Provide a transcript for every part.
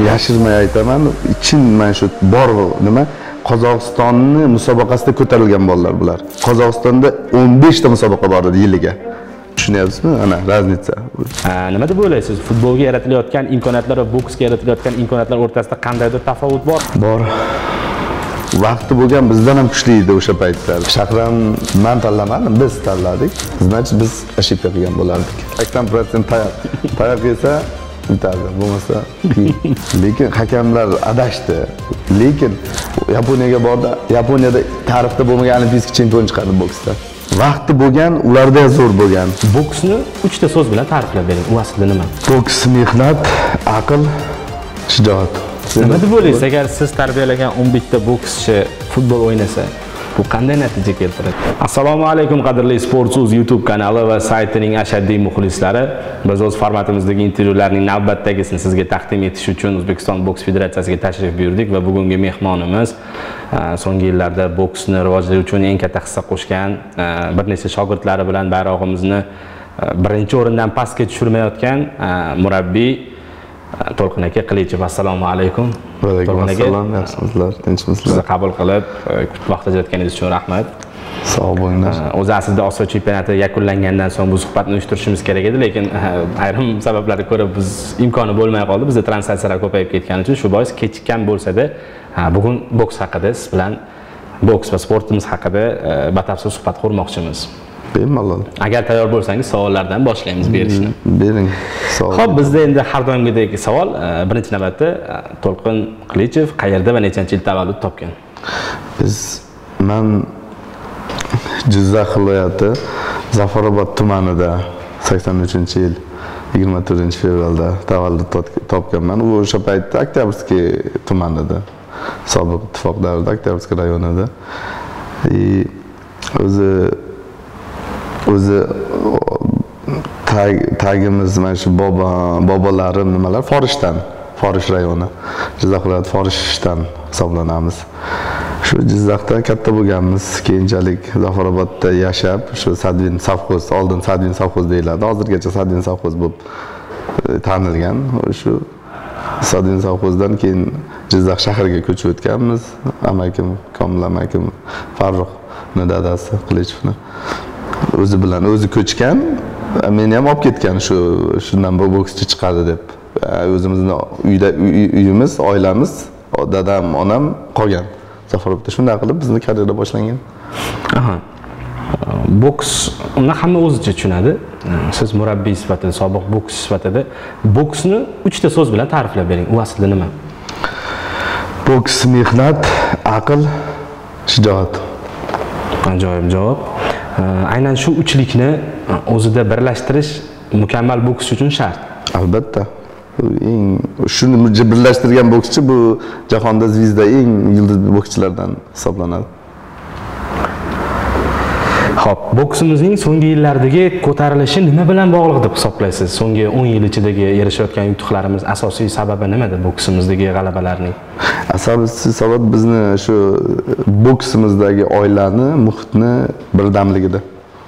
yashirmay aytaman, chin mana shu bor nima Qozog'istonni musobaqasida ko'tarilgan bolalar bular. Qozog'istonda 15 ta musobaqa bor edi yiliga. Tushunyapsizmi? Ana raznica. Nima deb o'ylaysiz? Futbolga yaratilayotgan imkoniyatlar va boksga yaratilayotgan imkoniyatlar o'rtasida qandaydir tafovut bor? Bor. Vaqti bo'lgan bizdan ham kuchli edi o'sha paytlar. Shahram men tanlamadim, biz tanladik. Значит, biz ошибка qilgan bo'lardik. 80% tayoq yesa bitardi, bo'lmasa lekin hakamlar adashdi. Lekin Yaponiyaga bordi. Yaponiyada tarixda bo'lmagan olimpiyskiy chempion chiqardi boksda. Vaqti bo'lgan, ularda zo'r bo'lgan. Boksni 3 ta so'z bilan ta'riflab bering. U aslida nima? Boks mehnat, aql, shijoat. Nima deb o'ylaysiz, agar siz tarbiyalagan 11 ta bokschi futbol o'ynasa, bu qanday natija keltiradi? Assalomu alaykum qadrli Sportso'z YouTube kanali va saytining ashaddiy muxlislari. Biz o'z formatimizdagi intervyularning navbatdagisini sizga taqdim etish uchun O'zbekiston boks federatsiyasiga tashrif buyurdik va bugungi mehmonimiz so'nggi yillarda boksni rivojlanishi uchun eng katta hissa qo'shgan, bir necha shogirdlari bilan bayrog'imizni birinchi o'rindan pastga tushirmayotgan murabbiy To'lqin aka Qilichev. Assalomu alaykum. Va alaykum assalom. Yaxshimisizlar? Tinchmisizlar? Sizni qabul qilib, vaqt ajratganingiz uchun rahmat. Sog' bo'linglar. O'zi aslida Osiyo chempionati yakunlangandan so'ng bu suhbatni uyushtirishimiz kerak edi, lekin ayrim sabablarga ko'ra biz imkoni bo'lmay qoldi. Bizda translyatsiyalar ko'payib ketgani uchun shu bois kechikkan bo'lsa-da, bugun boks haqida siz bilan boks va sportimiz haqida batafsil suhbat qurmoqchimiz. Bemalol. Agar tayyor bo'lsangiz savollardan boshlaymiz berishni. Bering. Savol. Xo'p, bizda endi har doimgidek savol, birinchi navbatda To'lqin Qilichev qayerda va nechanchi yil tavallud topgan? Men Jizzax viloyati Zafarobod tumanida 83-yil 24-fevralda tavallud topganman. U o'sha paytda Oktyabrskiy tumanida, sobiq ittifoq davrida Oktyabrskiy rayonida. O'zi tagimiz mana shu bobolarim nimalar Forish rayoni. Jizzax viloyati Forishdan hisoblanamiz. Shu Jizzaxda katta bo'lganmiz. Keyinchalik Zafarobodda yashab, shu Sadvin savxoz, oldin Sadvin savxoz deyiladi. Hozirgacha Sadvin savxoz bo'lib tanilgan. Shu Sadvin savxozdan keyin Jizzax shahriga ko'chib o'tganmiz. Amakim, Komil amakim, Farruxning dadasi Qilichevni o'zi bilan o'zi ko'chgan, meni ham olib ketgan shundan bokschi chiqadi deb. O'zimizning uyimiz, oilamiz, dadam, onam qolgan. Zafarobodda shunday qilib bizning karyera boshlangan. Aha. Boks uni hamma o'zicha tushunadi. Siz murabbiy sifatida, sobiq bokschi sifatida boksni 3 ta so'z bilan ta'riflab bering. U aslida nima? Boks mehnat, aql, shijoat. Ajoyib javob. Aynan shu uchlikni o'zida birlashtirish mukammal bokschi uchun shart. Albatta. Shuni birlashtirgan bokschi bu jahonda zvizda eng yulduz bokschilardan hisoblanadi. Xo'p, boksimizning so'nggi yillardagi ko'tarilishi nima bilan bog'liq deb hisoblaysiz? So'nggi 10 yil ichidagi erishayotgan yutuqlarimiz asosiy sababi nimada boksimizdagi g'alabalarning? Asosiy sabab bizni shu boksimizdagi oilani, muhitni birdamligida.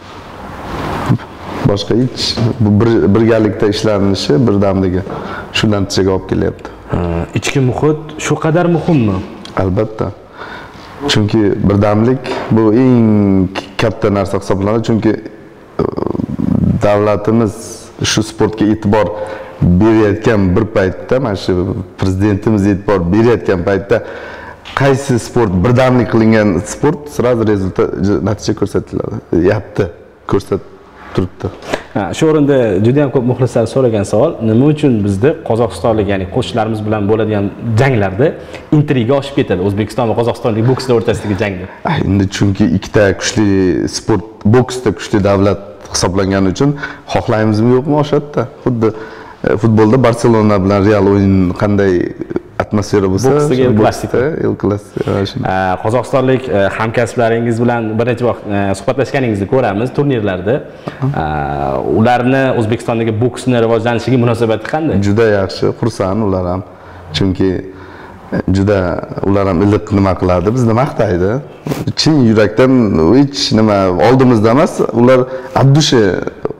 Boshqa hech birgalikda ishlanishi, birdamligi shu natijaga olib kelyapti. Ichki muhit shu qadar muhimmi? Albatta. Chunki birdamlik bu eng katta narsa hisoblanadi. Chunki davlatimiz shu sportga e'tibor berayotgan bir paytda, mana shu prezidentimiz e'tibor berayotgan paytda qaysi sport birdamlik qilingan sport sразу rezultat natija ko'rsatiladi. Yapti, ko'rsatib turibdi. Shu o'rinda juda ham ko'p muxlislar so'ragan savol, nima uchun bizda qozog'istonlik, ya'ni qo'shnilarimiz bilan bo'ladigan janglarda intriga oshib ketadi O'zbekiston va Qozog'istonlik bokschilar o'rtasidagi jangda? Endi chunki ikkita kuchli sport, boksda kuchli davlat hisoblangani uchun xohlaymizmi yo'qmi oshadi-da. Xuddi futbolda Barselona bilan Real o'yin qanday atmosfera bo'lsa, boksdagi El Clasico. Qozog'istonlik hamkasblaringiz bilan bir necha vaqt suhbatlashganingizni ko'ramiz turnirlarda. Ularni O'zbekistondagi boksni rivojlanishiga munosabati qanday? Juda yaxshi, xursand ular ham. Chunki juda ular ham iliq nima qiladi, bizni maqtaydi. Chin yurakdan hech nima oldimizda emas, ular abdushi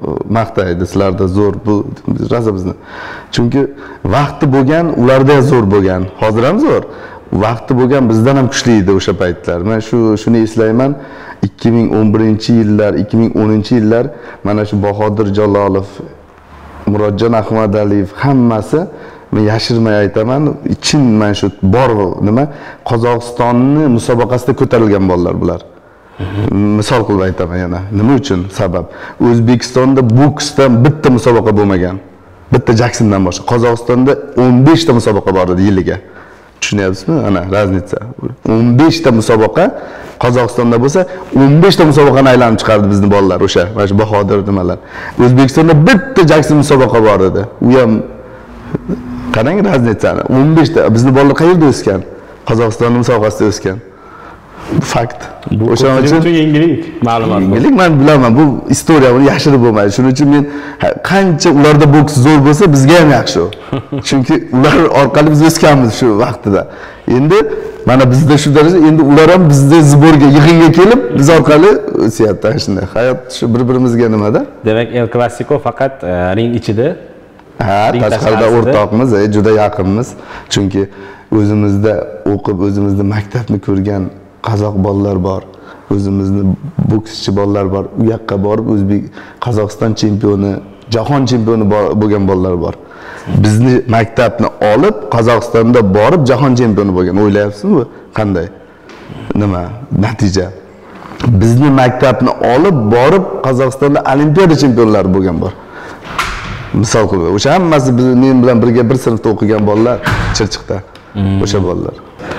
maqtaydi, sizlarda zo'r bu rosa bizni. Chunki vaqti bo'lgan, ularda zo'r bo'lgan. Hozir ham zo'r. Vaqti bo'lgan bizdan ham kuchli edi o'sha paytlar. Men shuni eslayman. 2011-yillar, 2010-yillar mana shu Bahodir Jalolov, Murodjon Ahmadaliyev hammasi men yashirmay aytaman, chin mana shu bor nima Qozog'istonni musobaqasida ko'tarilgan bolalar bular. Misol qilib aytaman yana. Nima uchun? Sabab O'zbekistonda boksdan bitta musobaqa bo'lmagan. Bitta Jacksondan boshqa. Qozog'istonda 15 ta musobaqa bor edi yiliga. Tushunyapsizmi? Ana raznica. 15 ta musobaqa Qozog'istonda bo'lsa, 15 ta musobaqani aylanib chiqardi bizning bolalar o'sha. Mana shu Bahodir nimalar. O'zbekistonda bitta Jackson musobaqa bor edi. U ham qarang raznicani. 15 ta bizning bolalar qayerda o'sgan? Qozog'istonning musobaqasida o'sgan. Fakt. O'shaning uchun yangilik ma'lumot. Yangilik men bilaman, bu istoriya, buni yashirib bo'lmaydi. Shuning uchun men qancha ularda boks zo'r bo'lsa, bizga ham yaxshi u. Chunki ular orqali biz o'sganmiz shu vaqtida. Endi mana bizda shu daraja, endi ular ham bizda zborga, yig'inga kelib, biz orqali o'syapti shunday. Hayot shu bir-birimizga nimada? Demak, El Clasico faqat ring ichida. Ha, tashqarida o'rtoqmiz, juda yaqinmiz. Chunki o'zimizda o'qib, o'zimizda maktabni ko'rgan qozoq bolalar bor, o'zimizni bokschi bolalar bor. U yoqqa borib Qozog'iston chempioni, jahon chempioni bo'lgan bolalar bor. Bizni maktabni olib Qozog'istonda borib jahon chempioni bo'lgan. O'ylayapsizmi bu qanday? Nima natija? Bizni maktabni olib borib Qozog'istonda olimpiada chempionlari bo'lgan bor. Misol qilib, o'sha hammasi men bilan birga bir sinfda o'qigan bolalar Chirchiqda. O'sha bolalar.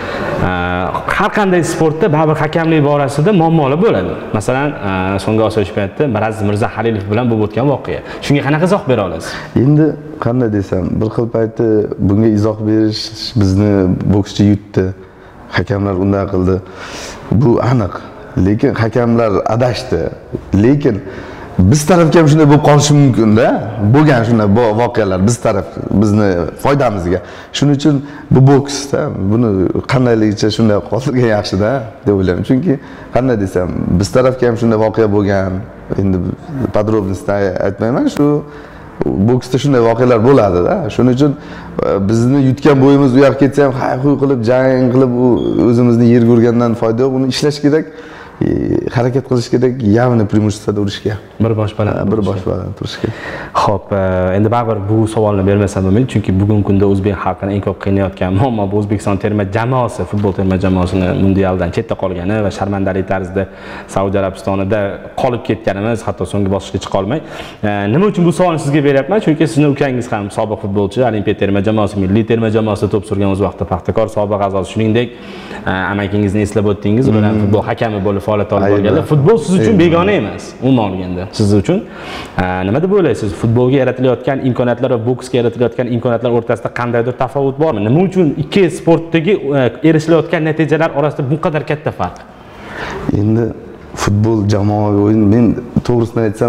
Har qanday sportda baribir hakamlik borasida muammolar bo'ladi. Masalan, so'nggi Osiyo chempionatida Miraz Mirzahalilov bilan bo'lib o'tgan voqea. Shunga qanaqa izoh bera olasiz? Endi qanday desam, bir xil payti bunga izoh berish bizni bokschi yutdi. Hakamlar unday qildi. Bu aniq. Lekin hakamlar adashdi. Lekin biz tarafga ham shunday bo'lib qolishi mumkin-da. Bo'lgan shunday voqealar biz taraf, bizni foydamizga. Shuning uchun bu boksda buni qandayligicha shunday qoldirgan yaxshi-da deb o'ylayman. Chunki qanday desam, biz tarafga ham shunday voqea bo'lgan. Endi podrobностьda aytmayman, shu boksda shunday voqealar bo'ladi-da. Shuning uchun bizni yutgan bo'yimiz u yoqqa ketsa ham hay-huy qilib, jang qilib o'zimizni yerga urgandan foyda yo'q. Uni ishlash kerak. Harakat qilish kerak, явно преимуществоda urishga. Bir bosh baland turishga. Xo'p, endi baribir bu savolni bermasam bo'lmaydi, chunki bugungi kunda o'zbek xalqini eng ko'p qiynayotgan muammo bu O'zbekiston terma jamoasi, futbol terma jamoasini mundialdan chetda qolgani va sharmandalik tarzda Saudiya Arabistonida qolib ketganimiz, hatto so'nggi bosqichga chiqa olmay. Nima uchun bu savolni sizga beryapman? Chunki sizning ukangiz ham sobiq futbolchi, Olimpiya terma jamoasi, milliy terma jamoasida to'p surgan o'z vaqtida Paxtakor sobiq a'zosi. Shuningdek, amakingizni eslab o'tdingiz, ular ham futbol hakami bo'lib faoliyat olib borganlar. Futbol siz uchun begona emas, umuman olganda. Siz uchun nima deb o'ylaysiz? Futbolga yaratilayotgan imkoniyatlar va boksga yaratilayotgan imkoniyatlar o'rtasida qandaydir tafovut bormi? Nima uchun ikki sportdagi erishilayotgan natijalar orasida bu qadar katta farq? Endi futbol jamoaviy o'yin, men to'g'risini aytsam,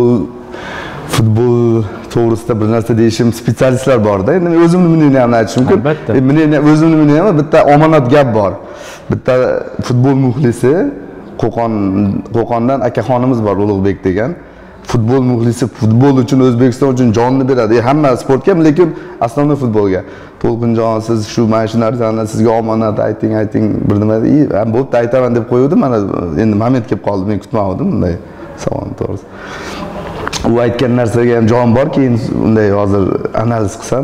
futbol to'g'risida bir narsa deyishim spetsialistlar bor-da. Endi men o'zimni minini ham aytishim mumkin. Men o'zimni minini ham bitta omonat gap bor. Bitta futbol muxlisi Qo'qondan akaxonimiz bor, Ulug'bek degan. Futbol muxlisi, futbol uchun, O'zbekiston uchun jonni beradi. Hamma sportga, lekin asosiy futbolga. To'lqinjon, siz shu mana shu narsalarni sizga omonat ayting, bir nima ham bo'pti aytaman deb qo'ydim. Mana endi moment kelib qoldi, men kutmadim bunday savolni to'g'risi. U aytgan narsaga ham jon bor, keyin unday hozir analiz qilsam,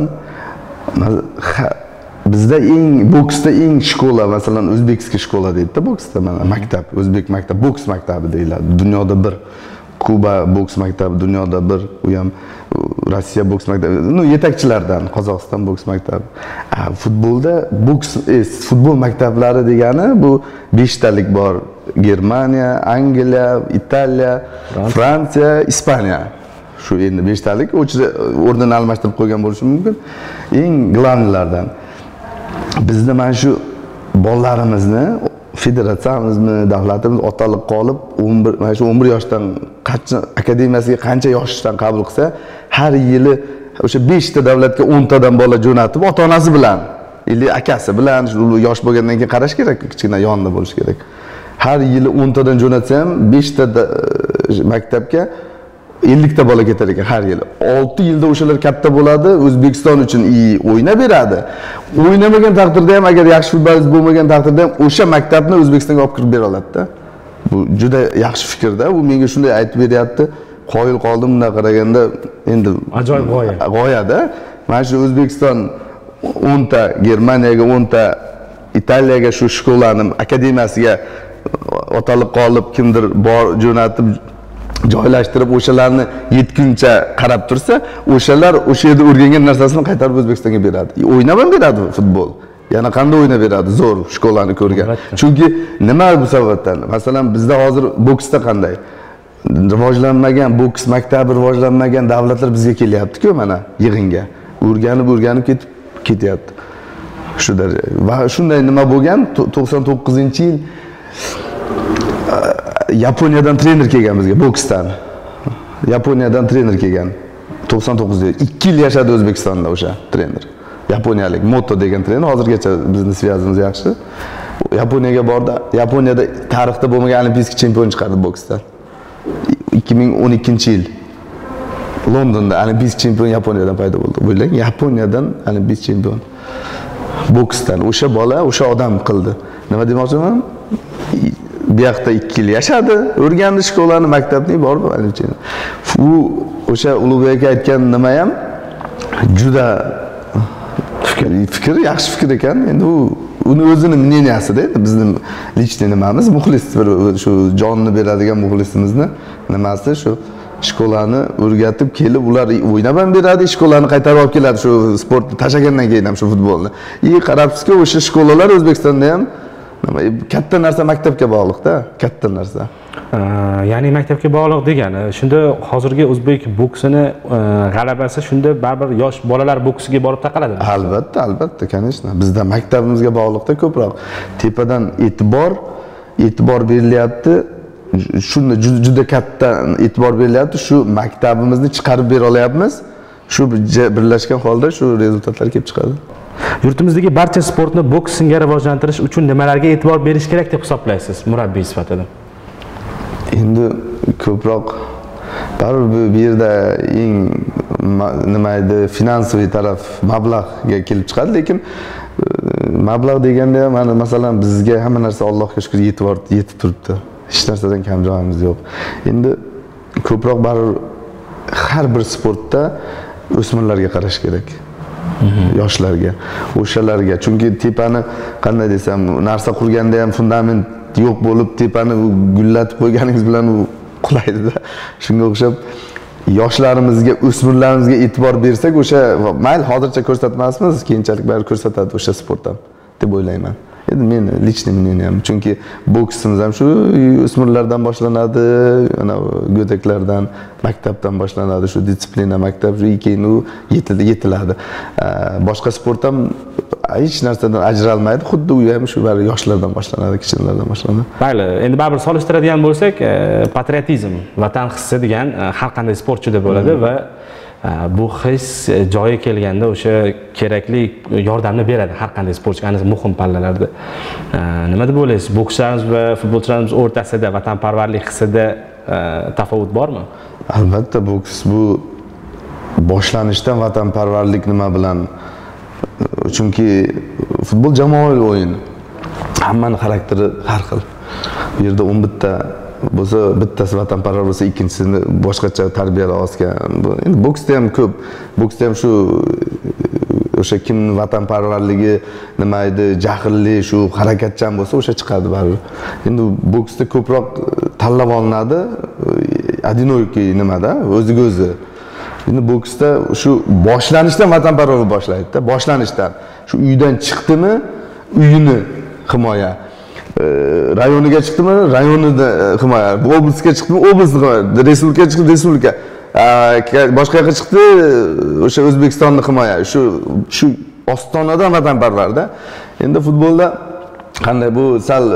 bizda boksda eng shkola, masalan, O'zbekskiy shkola deydi-da boksda, mana maktab, o'zbek maktab, boks maktabi deyiladi. Dunyoda bir. Kuba boks maktabi dunyoda bir, u ham Rossiya boks maktabi, yetakchilardan, Qozog'iston boks maktabi. Futbolda futbol maktablari degani bu 5 talik bor. Germaniya, Angliya, Italiya, Fransiya, Ispaniya. Shu endi 5 talik o'rnini almashtirib qo'ygan bo'lishi mumkin. Eng glavnilardan. Bizni mana shu bolalarimizni federatsiyamizmi, davlatimiz otaliqqa olib, mana shu 11 yoshdan akademiyasiga qancha yoshdan qabul qilsa, har yili o'sha 5 ta davlatga 10 tadan bola jo'natib, ota-onasi bilan, akasi bilan yosh bo'lgandan keyin qarash kerak, kichkina yonida bo'lish kerak. Har yili 10 tadan jo'natsa ham 5 ta maktabga 50 ta bola ketar ekan har yili. 6 yilda o'shalar katta bo'ladi, O'zbekiston uchun o'ynab beradi. O'ynamagan taqdirda ham, agar yaxshi futbolchi bo'lmagan taqdirda ham o'sha maktabni O'zbekistonga olib kirib bera oladi-da. Bu juda yaxshi fikr-da. U menga shunday aytib beryapti. Qoyil qoldim bunday qaraganda, endi ajoyib g'oya-da. Mana shu O'zbekiston 10 ta, Germaniyaga 10 ta, Italiyaga shu shkolani akademiyasiga otalib qolib, kimdir bor jo'natib joylashtirib o'shalarni yetguncha qarab tursa, o'shalar o'sha yerda o'rgangan narsasini qaytarib O'zbekistonga beradi. O'ynab ham beradi futbol. Yana qanday o'ynab beradi? Zo'r shkolani ko'rgan. Chunki nima bu sababdan? Masalan, bizda hozir boksda qanday? Rivojlanmagan boks maktabi, rivojlanmagan davlatlar bizga kelyapti-ku mana yig'inga. O'rganib ketyapti. Shu daraja. Va shunday nima bo'lgan? 99-yil Yaponiyadan trener kelgan bizga boksdan. Yaponiyadan trener kelgan. 99-da 2 yil yashadi O'zbekistonda o'sha trener. Yaponiyalik Moto degan trener, hozirgacha bizni svязimiz yaxshi. Yaponiyaga bordi. Yaponiyada tarixda bo'lmagan olimpiyskiy chempion chiqardi boksdan. 2012-yil Londonda olimpiyskiy chempion Yaponiyadan paydo bo'ldi. Bo'ylang, Yaponiyadan olimpiyskiy chempion boksdan. O'sha bola, o'sha odam qildi. Nima demoqchiman? Bu yoqda 2 yil yashadi, o'rgandi shkolani, maktabni borib oldi. U o'sha Ulug'bek aytgan nima ham juda fikr, yaxshi fikr ekan. Endi uni o'zini мнениясida, bizning lichniy nimamiz, muxlis shu jonni beradigan muxlisimizni nimasi shu shkolani o'rgatib kelib, ular o'ynab ham beradi, shkolani qaytarib olib keladi shu sportni tashlagandan keyin ham shu futbolni. Qarabsizki, o'sha shkolalar O'zbekistonda ham katta narsa maktabga bog'liqda, katta narsa. Ya'ni maktabga bog'liq degani, shunda hozirgi o'zbek boksini g'alabasi shunda baribir yosh bolalar boksiga borib taqaladi. Albatta, конечно. Bizda maktabimizga bog'liqda ko'proq tepadan e'tibor berilyapti. Shunda juda katta e'tibor berilyapti. Shu maktabimizni chiqarib bera olyapmiz. Shu birlashgan holda shu rezultatlar kelib chiqadi. Yurtimizdagi barcha sportni boks singari rivojlantirish uchun nimalarga e'tibor berish kerak deb hisoblaysiz, murabbiy sifatida? Endi ko'proq baribir bu yerda eng nima edi, finansiy taraf mablag'ga kelib chiqadi, lekin mablag' deganda ham mana masalan bizga hamma narsa Allohga shukr yetib turibdi. Hech narsadan kam joyimiz yo'q. Endi ko'proq baribir har bir sportda o'smirlarga qarash kerak. Yoshlarga, o'shalarga, chunki tepani qanday desam, narsa qurganda ham fundament yo'q bo'lib, tepani gullatib qo'yganingiz bilan u qulaydi-da. Shunga o'xshab yoshlarimizga, o'smirlarimizga e'tibor bersak, o'sha mayli hozircha ko'rsatmasmiz, keyinchalik bari ko'rsatadi o'sha sport ham deb o'ylayman. Endi men lichniy мнением, chunki boksimiz ham shu o'smirlardan boshlanadi, ana go'daklardan, maktabdan boshlanadi, shu disiplina maktab, keyin u yetiladi. Boshqa sport ham hech narsadan ajralmaydi, xuddi u ham shu yoshlardan boshlanadi, kichiklardan boshlanadi. Mayli, endi baribir solishtiradigan bo'lsak, patriotizm, vatan hissi degan har qanday sportchida bo'ladi va bu his joyi kelganda o'sha kerakli yordamni beradi har qanday sportchi, ayniqsa muhim pallalarda. Nima deb o'ylaysiz? Bokschilarimiz va futbolchilarimiz o'rtasida vatanparvarlik hissida tafovut bormi? Albatta, boks bu boshlanishdan vatanparvarlik nima bilan? Chunki futbol jamoaviy o'yin. Hammaning xarakteri har xil. Bu yerda 11 ta bo'lsa, bittasi vatanparvar bo'lsa, ikkinchisini boshqacha tarbiyalayotgan. Endi boksda ham ko'p. Boksda ham shu o'sha kimning vatanparvarligi nima edi, jahilli, shu harakatchan bo'lsa, o'sha chiqadi baribir. Endi boksda ko'proq tanlab olinadi. Adinoyki nimada, o'ziga o'zi. Endi boksda shu boshlanishdan vatanparvar boshlaydi-da, boshlanishdan. Shu uydan chiqdimi, uyini himoya. Rayoniga chiqdimi, rayonida himoya. Oblastga chiqdimi, oblastni himoya. Respublikaga chiqdi, respublika. Boshqa yoqqa chiqdi, o'sha O'zbekistonni himoya. Shu ostonadan vatanparvarda. Endi futbolda qanday bu sal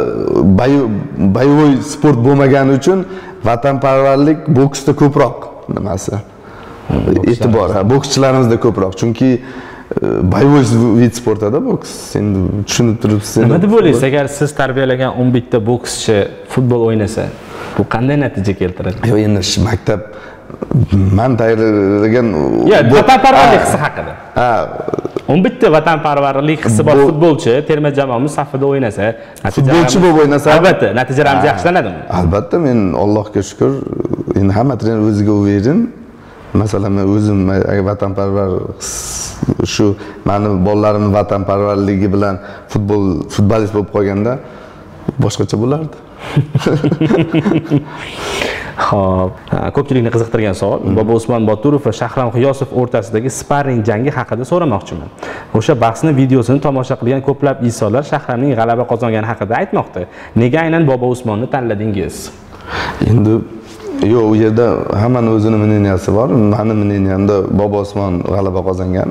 boyovoy sport bo'lmagani uchun vatanparvarlik boksda ko'proq nimasi? E'tibor, bokschilarimizda ko'proq. Chunki boyovoy vid sportida boks, endi tushunib turibsiz. Nima deb o'ylaysiz, agar siz tarbiyalagan 11 ta bokschi futbol o'ynasa, bu qanday natija keltiradi? Yo'q, endi maktab men tayyorlagan vatanparvarlik hissi haqida. Ha, 11 ta vatanparvarlik hissi bor futbolchi terma jamoamiz safida o'ynasa, futbolchi bo'lib o'ynasa, albatta natijalarimiz yaxshilanadimi? Albatta, men Allohga shukr, endi hamma trener o'ziga o'yrin. Masalan, men o'zim vatanparvar shu meni bolalarimning vatanparvarligi bilan futbolist bo'lib qolganda boshqacha bo'lardi. Xo'p, ko'pchilikni qiziqtirgan savol. Bobo Usmon Boturov va Shahram G'iyosov o'rtasidagi sparring jangi haqida so'ramoqchiman. O'sha bahsni videosini tomosha qilgan ko'plab insonlar Shahramning g'alaba qozongani haqida aytmoqda. Nega aynan Bobo Usmonni tanladingiz? Endi yo'q, u yerda hammaning o'zining мненияsi bor. Meni мнениямda Bobo Usmon g'alaba qozongan.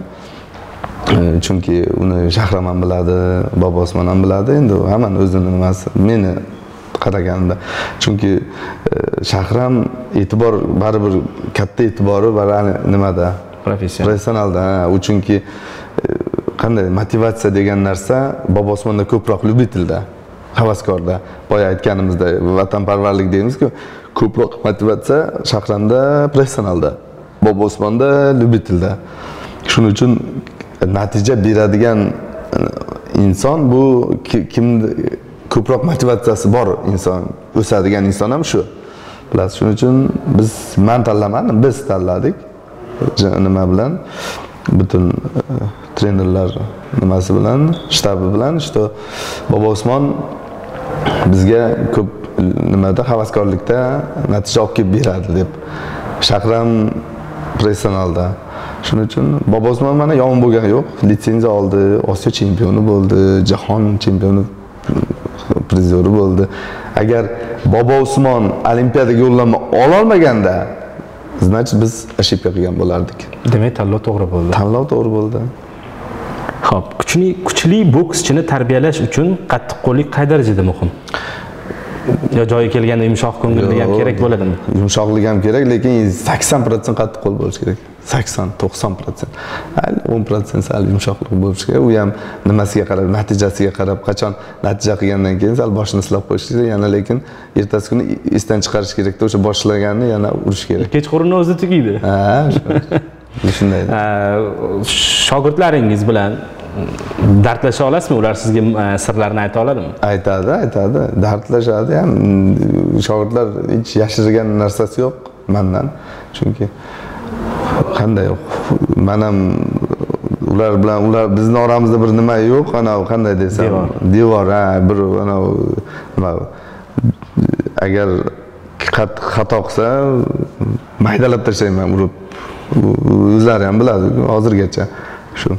Chunki uni Shahram ham biladi, Bobo Usmon ham biladi. Endi hammaning o'zining nimasi. Meni qaraganda, chunki Shahram e'tibor baribir katta e'tibori bor nimada? Professionalda. U chunki qanday motivatsiya degan narsa Bobo Usmonda ko'proq любительda, havaskorda. Boya aytganimizda vatanparvarlik deymiz-ku, ko'proq motivatsiya Shahramda, professionalda. Bobo Usmonda любительda. Shuning uchun natija beradigan inson bu kimni ko'proq motivatsiyasi bor inson, o'sadigan inson ham shu. Bilasiz, shuning uchun men tanlamadim, biz tanladik. Nima bilan? Butun trenerlar nimasi bilan, shtabi bilan, что Bobo Usmon bizga ko'p nimada havaskorlikda natija olib kelib beradi deb. Shahram professionalda. Shuning uchun Bobo Usmon mana yomon bo'lgani yo'q. Litsenziya oldi, Osiyo chempioni bo'ldi, Jahon chempioni prizori bo'ldi. Agar Bobo Usmon Olimpiadaga yo'llanma ola olmaganda, значит biz ошибка qilgan bo'lardik. Demak, tanlov to'g'ri bo'ldi. Tanlov to'g'ri bo'ldi. Xo'p, kuchli bokschini tarbiyalash uchun qattiqqo'llik qay darajada muhim? Yo joyi kelganda yumshoq ko'ngillik ham kerak bo'ladimi? Yumshoqlik ham kerak, lekin 80% qattiqqo'l bo'lish kerak. 80-90%. 10% sal yumshoqlik bo'lishi kerak. U ham nimasiga qarab, natijasiga qarab, qachon natija qilgandan keyin sal boshini silab qo'yish kerak, yana lekin ertasi kuni esdan chiqarish kerakda, o'sha boshlaganni yana urish kerak. Kechqurunni o'zi tugaydi. Ha, shunday. Shogirdlaringiz bilan dardlasha olasizmi? Ular sizga sirlarini ayta oladimi? Aytadi. Dardlashadi ham. Shogirdlar hech yashirgan narsasi yo'q mendan. Chunki qanday men ham ular bilan bizning oramizda bir nima yo'q, ana qanday desam, devor, bir ana nima agar xato qilsa maydalab tashlayman, urib. O'zlari ham biladi hozirgacha shu.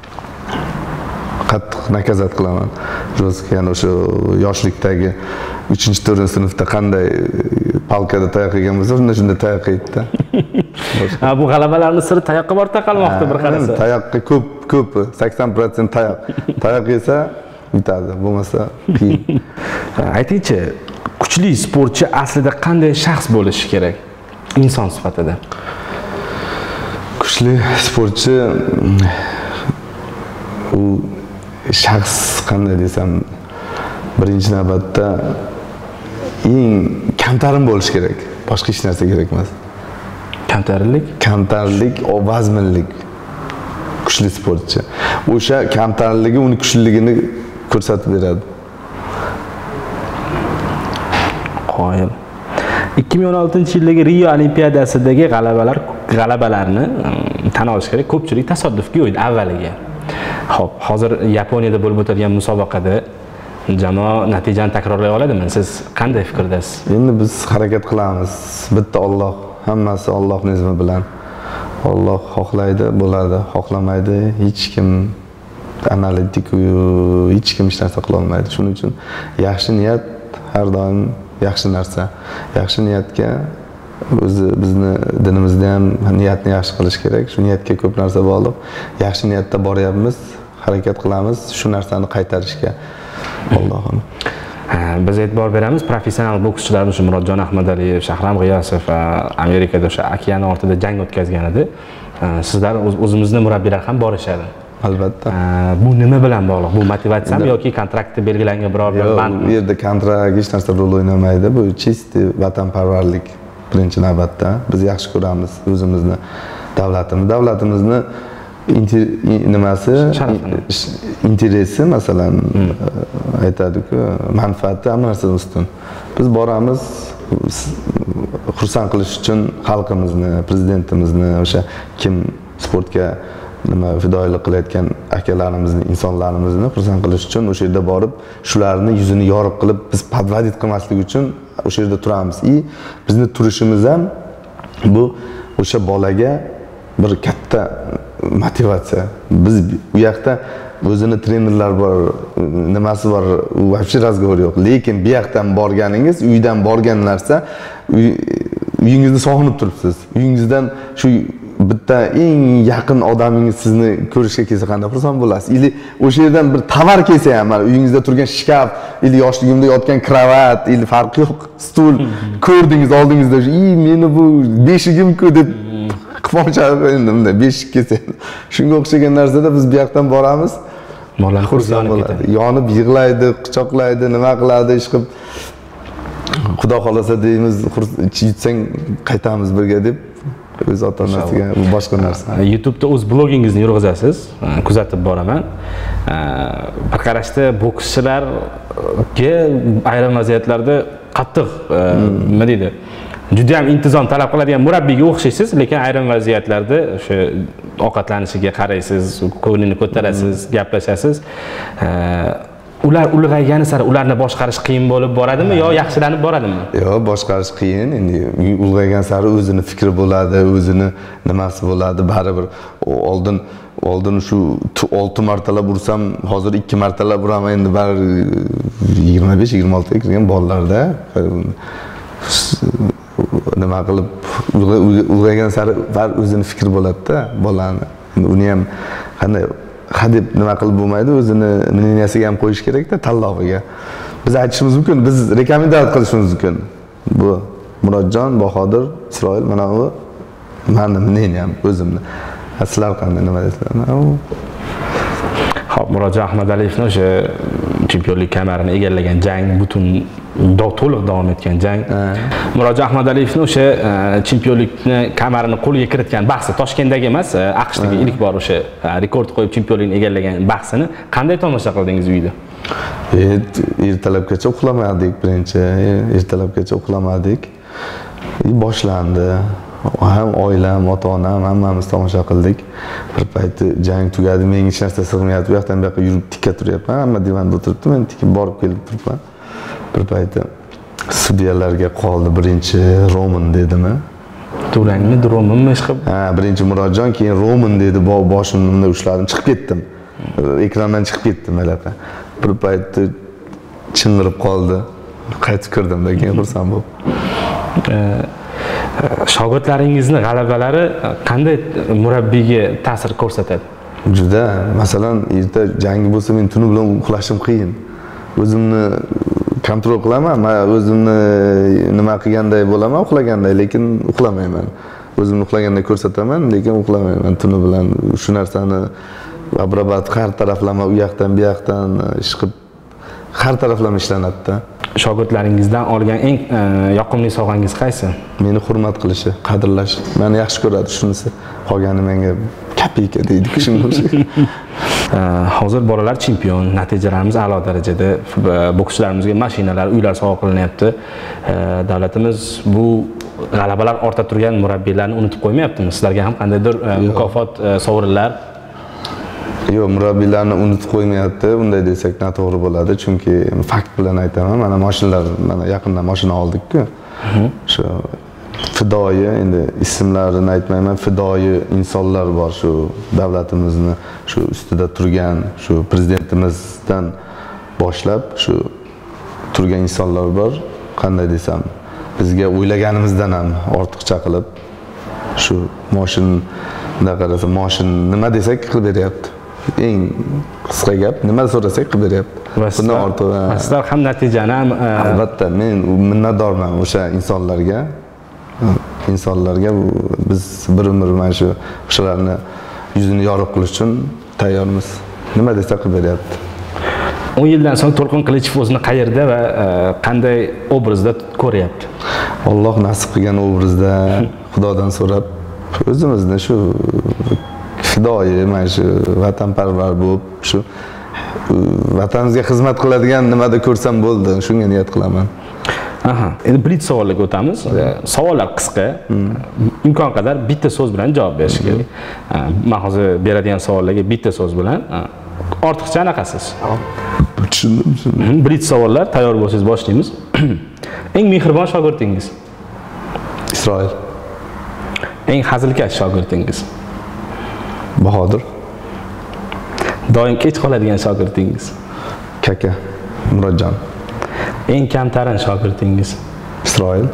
Qattiq nakazat qilaman. Yana o'sha yoshlikdagi 3-4 sinfda qanday palkada tayoq yegan bo'lsa, shunday tayoq yeydi-da. Bu g'alabalarning siri tayoqqa bor taqalmoqda bir qarasa. Tayoqqa ko'p 80% tayoq. Tayoq yesa bitadi, bo'lmasa qiyin. Aytingchi, kuchli sportchi aslida qanday shaxs bo'lishi kerak inson sifatida? Kuchli sportchi u shaxs qanday desam, birinchi navbatda eng kamtarin bo'lishi kerak. Boshqa hech narsa kerak emas. Kamtarlik, vazminlik. Kuchli sportchi. O'sha kamtarligi uni kuchliligini ko'rsatib beradi. Qoyil. 2016-yildagi Rio Olimpiadasidagi g'alabalarni tan olish kerak. Ko'pchilik tasodifga yo'ydi avvaliga. Xo'p, hozir Yaponiyada bo'lib o'tadigan musobaqada jamoa natijani takrorlay oladimi? Siz qanday fikrdasiz? Endi biz harakat qilamiz. Bitta Alloh, hammasi Allohning izmi bilan. Alloh xohlaydi, bo'ladi, xohlamaydi, hech kim analitik, hech kim hech narsa qila olmaydi. Shuning uchun yaxshi niyat har doim yaxshi narsa. Yaxshi niyatga bizni dinimizda ham niyatni yaxshi qilish kerak. Shu niyatga ko'p narsa bog'liq. Yaxshi niyatda boryapmiz, harakat qilamiz shu narsani qaytarishga. Allohim. Biz e'tibor beramiz professional bokschilarimiz Murodjon Ahmadaliyev, Shahram G'iyosov Amerikada o'sha okean ortida jang o'tkazgan edi. Sizlar o'zimizning murabbiylar ham borishadi. Albatta. Bu nima bilan bog'liq? Bu motivatsiyami yoki kontraktda belgilangan biror bir band? Bu yerda kontrakt hech narsa rol o'ynamaydi. Bu chisti vatanparvarlik birinchi navbatda. Biz yaxshi ko'ramiz o'zimizni davlatimizni nimasi interesi masalan aytadi-ku, manfaati hamma narsadan ustun. Biz boramiz xursand qilish uchun xalqimizni, prezidentimizni, o'sha kim sportga nima fidoyilik qilayotgan akalarimizni, insonlarimizni xursand qilish uchun o'sha yerda borib, shularni yuzini yorug' qilib, biz podvadit qilmaslik uchun o'sha yerda turamiz. Bizni turishimiz ham bu o'sha bolaga bir katta motivatsiya. Biz u yoqda o'zini trenerlar bor, nimasi bor, вообще разговор yo'q. Lekin bu yoqdan borganingiz, uydan borgan narsa, uyingizni sog'inib turibsiz. Uyingizdan shu bitta eng yaqin odamingiz sizni ko'rishga kelsa qanday xursand bo'lasiz? Ili o'sha yerdan bir tovar kelsa ham, mana uyingizda turgan shkaf, ili yoshligimda yotgan kravat, ili farqi yo'q, stul ko'rdingiz oldingizda, meni bu beshigim-ku deb quvonchlanib endi beshik kelsa. Shunga o'xshagan narsada biz bu yoqdan boramiz. Bola xursand bo'ladi. Yonib yig'laydi, quchoqlaydi, nima qiladi, ish qilib Xudo xolasa deymiz, yutsang qaytamiz birga deb o'z ota-onasiga bu boshqa narsa. YouTube'da o'z blogingizni yurg'izasiz, kuzatib boraman. Bir qarashda bokschilarga ayrim vaziyatlarda qattiq nima deydi? Juda ham intizom talab qiladigan murabbiyga o'xshaysiz, lekin ayrim vaziyatlarda o'sha ovqatlanishiga qaraysiz, ko'nglini ko'tarasiz, gaplashasiz. Ular ulg'aygani sari ularni boshqarish qiyin bo'lib boradimi yo yaxshilanib boradimi? Yo'q, boshqarish qiyin. Endi ulg'aygan sari o'zini fikri bo'ladi, o'zini nimasi bo'ladi, baribir oldin shu 6 martalab ursam, hozir 2 martalab uraman, endi baribir 25-26 ga kirgan bolalarda nima qilib ulg'aygan sari bar o'zini fikri bo'ladi-da, bolani. Uni ham qanday hadeb nima qilib bo'lmaydi, o'zini мненияsiga ham qo'yish kerak-da, tanloviga. Biz aytishimiz mumkin, biz rekomendatsiya qilishimiz mumkin. Bu Murodjon, Bahodir, Isroil, mana bu meni мнениям o'zimni. Sizlar qanday nima deysizlar? Xo'p, Murodjon Ahmadaliyevning o'sha chempionlik kamarini egallagan jang, butun to'liq davom etgan jang. Murodjon Ahmadaliyevning o'sha chempionlikni kamarini qo'lga kiritgan bahsi Toshkentdagi emas, AQShdagi ilk bor o'sha rekord qo'yib chempionlikni egallagan bahsini qanday tomosha qildingiz uyda? Ertalabgacha uxlamadik birinchi, ertalabgacha uxlamadik. Boshlandi. Ham oilam, ota-onam hammamiz tomosha qildik. Bir payti jang tugadi, menga hech narsa sig'mayapti. Bu yoqdan bu yoqqa yurib tikka turyapman. Hamma divanda o'tiribdi, men tikib borib kelib turibman. Bir payti sudyalarga qoldi, birinchi Roman dedimi? Durangmi, Romanmi ish qilib? Ha, birinchi Murodjon, keyin Roman dedi, boshimni ushladim, chiqib ketdim. Ekrandan chiqib ketdim malaqa. Bir payti chindirib qoldi. Qaytib kirdim-da, keyin xursand bo'lib. Shogirdlaringizni g'alabalari qanday murabbiyga ta'sir ko'rsatadi? Juda, masalan, erta jangi bo'lsa, men tuni bilan uxlashim qiyin. O'zimni kontrol qilaman, men o'zimni nima qilganday bo'laman, uxlaganday, lekin uxlamayman. O'zimni uxlaganday ko'rsataman, lekin uxlamayman tuni bilan. Shu narsani abrabat har taraflama, u yoqdan bu yoqdan ish qilib har taraflama ishlanadi-da. Shogirdlaringizdan olgan eng yoqimli sovg'angiz qaysi? Meni hurmat qilishi, qadrlash. Meni yaxshi ko'radi shunisi. Qolgani menga kopeyka deydi shunga o'xshaydi. Hozir bolalar chempion, natijalarimiz a'lo darajada, bokschilarimizga mashinalar, uylar sovg'a qilinyapti. Davlatimiz bu g'alabalar ortda turgan murabbiylarni unutib qo'ymayaptimi? Sizlarga ham qandaydir mukofot, sovrinlar? Yo'q, murabbiylarni unutib qo'ymayapti. Bunday desak noto'g'ri bo'ladi, chunki fakt bilan aytaman. Mana mashinalar, mana yaqinda mashina oldik-ku. Shu fidoyi, endi ismlarini aytmayman, fidoyi insonlar bor shu davlatimizni shu ustida turgan, shu prezidentimizdan boshlab shu turgan insonlar bor. Qanday desam, bizga o'ylaganimizdan ham ortiqcha qilib shu mashina qarasa, mashina nima desak qilib beryapti. Eng qisqa gap, nima so'rasak qilib beryapti. Bundan ortiq. Sizlar ham natijani ham albatta men minnatdorman o'sha insonlarga. Biz bir-bir mana shu o'shalarni yuzini yorug' qilish uchun tayyormiz. Nima desa qilib beryapti. 10 yildan so'ng To'lqin Qilichev o'zini qayerda va qanday obrazda ko'ryapti? Alloh nasib qilgan obrazda Xudodan so'rab o'zimizni shu fidoyi, mana shu vatanparvar bo'lib, shu vatanimizga xizmat qiladigan nimada ko'rsam bo'ldi, shunga niyat qilaman. Aha, endi blitz savollarga o'tamiz. Savollar qisqa, imkon qadar bitta so'z bilan javob berish kerak. Men hozir beradigan savollarga bitta so'z bilan, ortiqcha anaqasiz. Tushundim. Blitz savollar, tayyor bo'lsangiz boshlaymiz. Eng mehribon shogirdingiz? Isroil. Eng hazilkash shogirdingiz? Bahodir. Doim kech qoladigan shogirdingiz? Kaka. Murodjon. Eng kamtarin shogirdingiz? Isroil.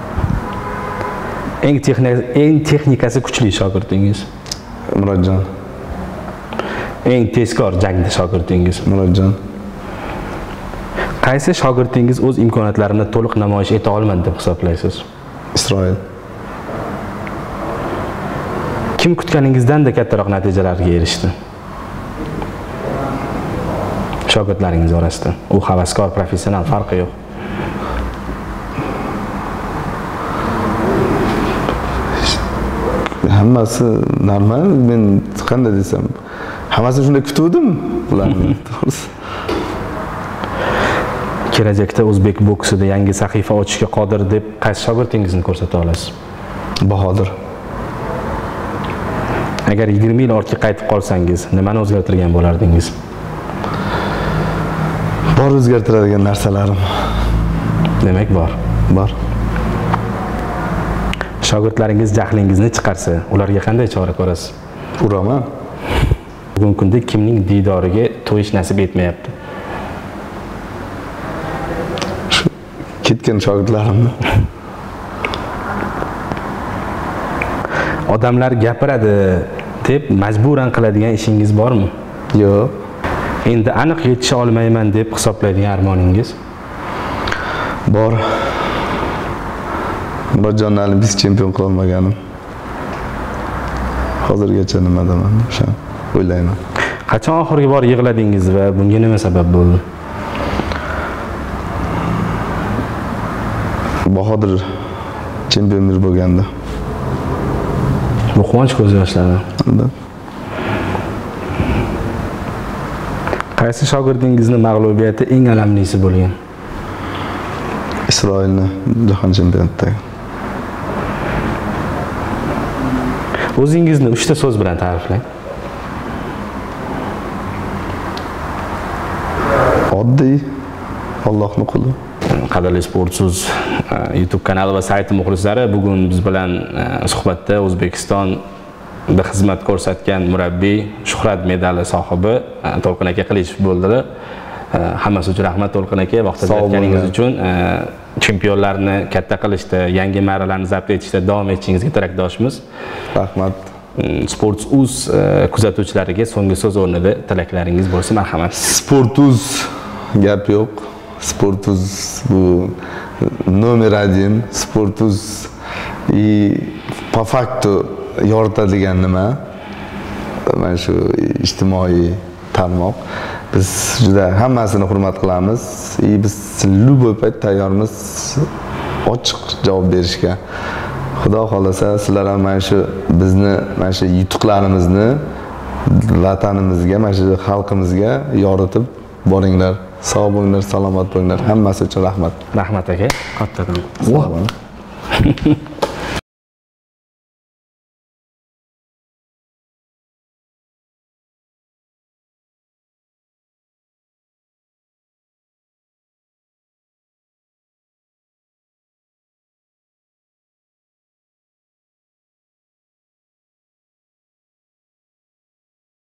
Eng texnikasi kuchli shogirdingiz? Murodjon. Eng tezkor jangda shogirdingiz? Murodjon. Qaysi shogirdingiz o'z imkoniyatlarini to'liq namoyish eta olmadi deb hisoblaysiz? Isroil. Kim kutganingizdan-da kattaroq natijalarga erishdi? Shogirdlaringiz orasida. U havaskor, professional farqi yo'q. Hammasi normal, men qanday desam, hammasini shunday kutuvdim ularni, to'g'risi. Kelajakda o'zbek boksida yangi sahifa ochishga qodir deb qaysi shogirdingizni ko'rsata olasiz? Bahodir. Agar 20 yil ortga qaytib qolsangiz, nimani o'zgartirgan bo'lardingiz? Bor o'zgartiradigan narsalarim. Demak bor. Bor. Shogirdlaringiz jahlingizni chiqarsa, ularga qanday chora ko'rasiz? Uraman. Bugungi kunda kimning diydoriga to'yish nasib etmayapti? Ketgan shogirdlarimni. Odamlar gapiradi deb majburan qiladigan ishingiz bormi? Yo'q. Endi aniq yetisha olmayman deb hisoblaydigan armoningiz? Bor. Murodjonni olimpiya chempion qila olmaganim. Hozirgacha nimadaman o'sha o'ylayman. Qachon oxirgi bor yig'ladingiz va bunga nima sabab bo'ldi? Bahodir chempion bo'lganda. Bu quvonch ko'z yoshlari. Qaysi shogirdingizni mag'lubiyati eng alamlisi bo'lgan? Isroilni jahon chempionatidagi. O'zingizni 3 ta so'z bilan ta'riflang. Oddiy, Allohning quli. Qadrli Sportsuz YouTube kanali va sayti muxlislari, bugun biz bilan suhbatda O'zbekistonda xizmat ko'rsatgan murabbiy, Shuhrat medali sohibi To'lqin aka Qilichev bo'ldilar. Hammasi uchun rahmat To'lqin aka, vaqt ajratganingiz uchun. Chempionlarni katta qilishda, yangi marralarni zabt etishda davom etishingizga tilakdoshmiz. Rahmat. Sports.uz kuzatuvchilariga so'nggi so'z o'rnida tilaklaringiz bo'lsa, marhamat. Sports.uz gap yo'q. Sports.uz bu nomer 1, Sports.uz po facto yoritadigan nima? Mana shu ijtimoiy tarmoq. Biz juda hammasini hurmat qilamiz. Biz любой payt tayyormiz ochiq javob berishga. Xudo xolasa sizlar ham mana shu bizni, mana shu yutuqlarimizni vatanimizga, mana shu xalqimizga yoritib boringlar. Sog' bo'linglar, salomat bo'linglar. Hammasi uchun rahmat. Rahmat aka. Kattadan. Sog' bo'ling.